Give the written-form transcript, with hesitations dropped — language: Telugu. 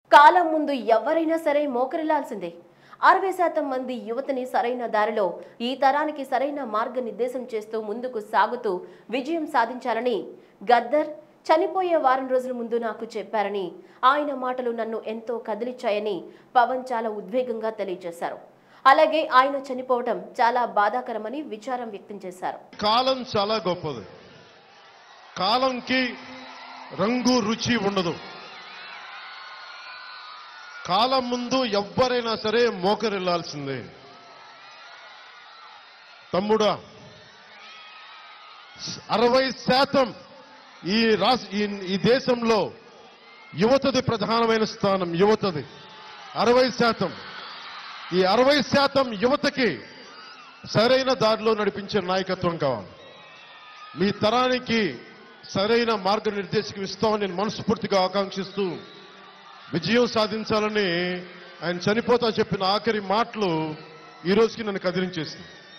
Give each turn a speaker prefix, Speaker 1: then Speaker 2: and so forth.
Speaker 1: కాలం ముందు ఎవరైనా సరే మోకరిల్లాల్సిందే. 60% మంది యువతని సరైన దారిలో ఈ తరానికి సరైన మార్గనిర్దేశం చేస్తూ ముందుకు సాగుతూ విజయం సాధించాలని గద్దర్ చనిపోయే వారం రోజుల ముందు నాకు చెప్పారని, ఆయన మాటలు నన్ను ఎంతో కదిలించాయని పవన్ చాలా ఉద్వేగంగా తెలియజేశారు. అలాగే ఆయన చనిపోవడం చాలా బాధాకరమని విచారం వ్యక్తం చేశారు.
Speaker 2: కాలం చాలా గొప్పది. కాలంకి రంగు రుచి ఉండదు. కాలం ముందు ఎవ్వరైనా సరే మోకరిల్లాల్సిందే. తమ్ముడా, 60% ఈ దేశంలో యువతది ప్రధానమైన స్థానం. యువతది 60%. ఈ 60% యువతకి సరైన దారిలో నడిపించే నాయకత్వం కావాలి. మీ తరానికి సరైన మార్గనిర్దేశకం ఇస్తామని నేను మనస్ఫూర్తిగా ఆకాంక్షిస్తూ విజయం సాధించాలని ఆయన చనిపోతా చెప్పిన ఆఖరి మాటలు ఈ రోజుకి నన్ను కదిలించేసింది.